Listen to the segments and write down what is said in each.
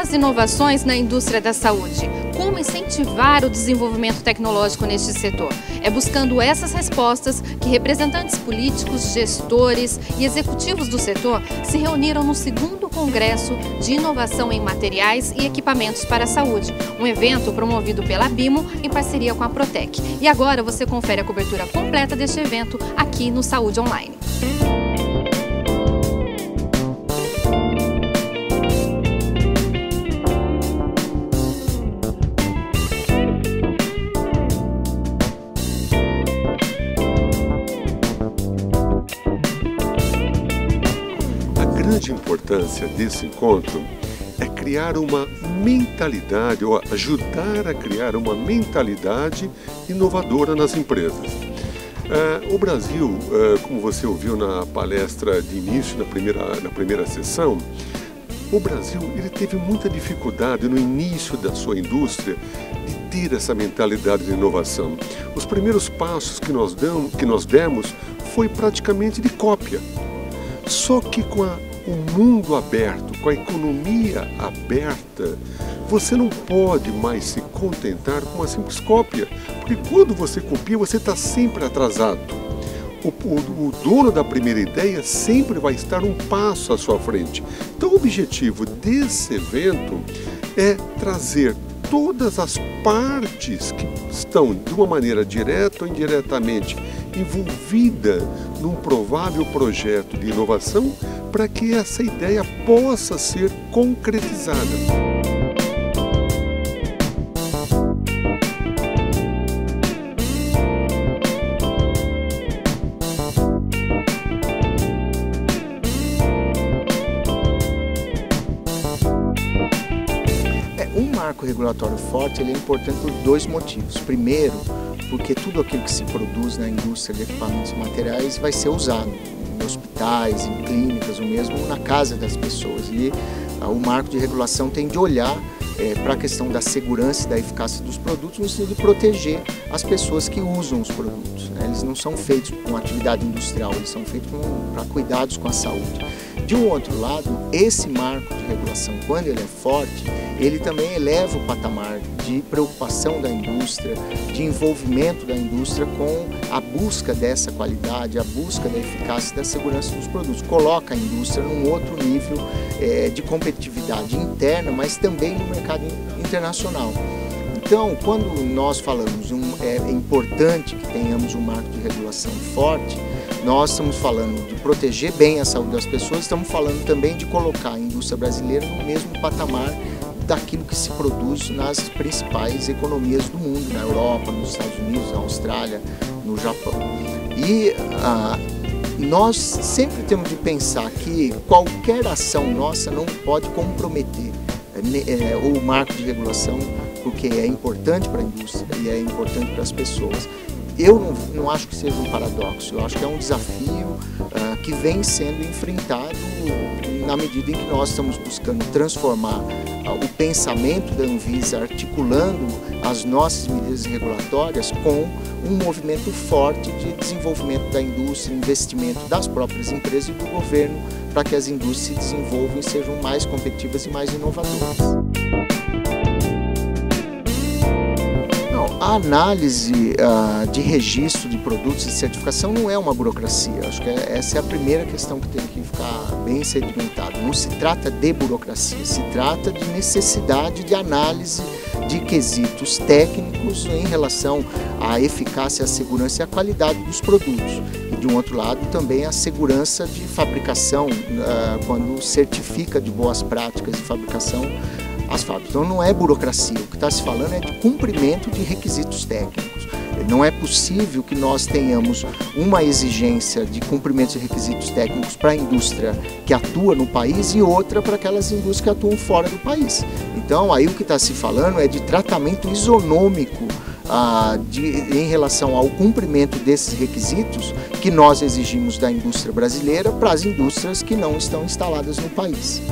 as inovações na indústria da saúde? Como incentivar o desenvolvimento tecnológico neste setor? É buscando essas respostas que representantes políticos, gestores e executivos do setor se reuniram no 2º Congresso de Inovação em Materiais e Equipamentos para a Saúde, um evento promovido pela Bimo em parceria com a Protec. E agora você confere a cobertura completa deste evento aqui no Saúde Online. A grande importância desse encontro é criar uma mentalidade, ou ajudar a criar uma mentalidade inovadora nas empresas. O Brasil, como você ouviu na palestra de início, na primeira sessão, o Brasil ele teve muita dificuldade no início da sua indústria de ter essa mentalidade de inovação. Os primeiros passos que nós demos foi praticamente de cópia. Só que com o mundo aberto, com a economia aberta, você não pode mais se contentar com uma simples cópia, porque quando você copia, você está sempre atrasado. O dono da primeira ideia sempre vai estar um passo à sua frente. Então o objetivo desse evento é trazer todas as partes que estão, de uma maneira direta ou indiretamente, envolvida num provável projeto de inovação para que essa ideia possa ser concretizada. Um marco regulatório forte ele é importante por 2 motivos. Primeiro, porque tudo aquilo que se produz na indústria de equipamentos e materiais vai ser usado em hospitais, em clínicas, ou mesmo na casa das pessoas. E o marco de regulação tem de olhar para a questão da segurança e da eficácia dos produtos, no sentido de proteger as pessoas que usam os produtos. Eles não são feitos com atividade industrial, eles são feitos para cuidados com a saúde. De um outro lado, esse marco de regulação, quando ele é forte, ele também eleva o patamar de preocupação da indústria, de envolvimento da indústria com a busca dessa qualidade, a busca da eficácia e da segurança dos produtos. Coloca a indústria num outro nível de competitividade interna, mas também no mercado internacional. Então, quando nós falamos é importante que tenhamos um marco de regulação forte, nós estamos falando de proteger bem a saúde das pessoas, estamos falando também de colocar a indústria brasileira no mesmo patamar daquilo que se produz nas principais economias do mundo, na Europa, nos Estados Unidos, na Austrália, no Japão. E nós sempre temos de pensar que qualquer ação nossa não pode comprometer o marco de regulação, porque é importante para a indústria e é importante para as pessoas. Eu não acho que seja um paradoxo, eu acho que é um desafio que vem sendo enfrentado na medida em que nós estamos buscando transformar o pensamento da Anvisa, articulando as nossas medidas regulatórias com um movimento forte de desenvolvimento da indústria, investimento das próprias empresas e do governo para que as indústrias se desenvolvam e sejam mais competitivas e mais inovadoras. A análise de registro de produtos e certificação não é uma burocracia. Acho que essa é a primeira questão que tem que ficar bem sedimentada. Não se trata de burocracia, se trata de necessidade de análise de quesitos técnicos em relação à eficácia, à segurança e à qualidade dos produtos. E de um outro lado também a segurança de fabricação, quando certifica de boas práticas de fabricação as fábricas. Então não é burocracia, o que está se falando é de cumprimento de requisitos técnicos. Não é possível que nós tenhamos uma exigência de cumprimento de requisitos técnicos para a indústria que atua no país e outra para aquelas indústrias que atuam fora do país. Então aí o que está se falando é de tratamento isonômico em relação ao cumprimento desses requisitos que nós exigimos da indústria brasileira para as indústrias que não estão instaladas no país.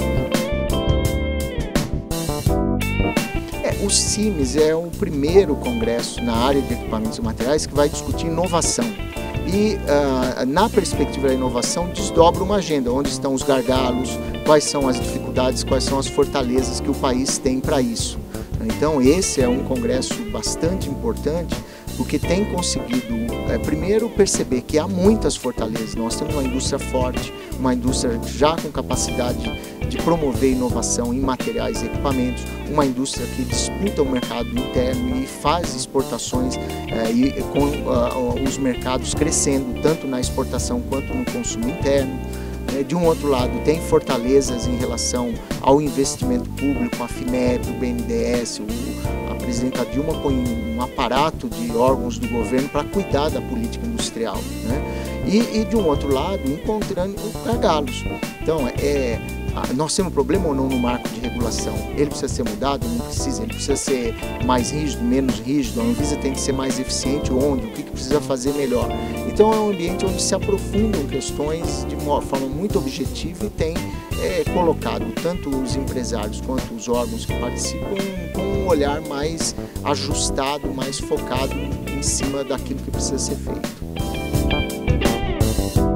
O CIMES é o primeiro congresso na área de equipamentos e materiais que vai discutir inovação. E na perspectiva da inovação desdobra uma agenda onde estão os gargalos, quais são as dificuldades, quais são as fortalezas que o país tem para isso. Então esse é um congresso bastante importante, porque tem conseguido, primeiro, perceber que há muitas fortalezas. Nós temos uma indústria forte, uma indústria já com capacidade de promover inovação em materiais e equipamentos, uma indústria que disputa o mercado interno e faz exportações com os mercados crescendo, tanto na exportação quanto no consumo interno. De um outro lado, tem fortalezas em relação ao investimento público, a FINEP, o BNDES, a presidenta Dilma põe um aparato de órgãos do governo para cuidar da política industrial, né? E de um outro lado, encontrando gargalos. Então, nós temos um problema ou não no marco de regulação? Ele precisa ser mudado? Não precisa? Ele precisa ser mais rígido, menos rígido? A Anvisa tem que ser mais eficiente? Onde? O que precisa fazer melhor? Então é um ambiente onde se aprofundam questões de uma forma muito objetiva e tem colocado tanto os empresários quanto os órgãos que participam com um olhar mais ajustado, mais focado em cima daquilo que precisa ser feito.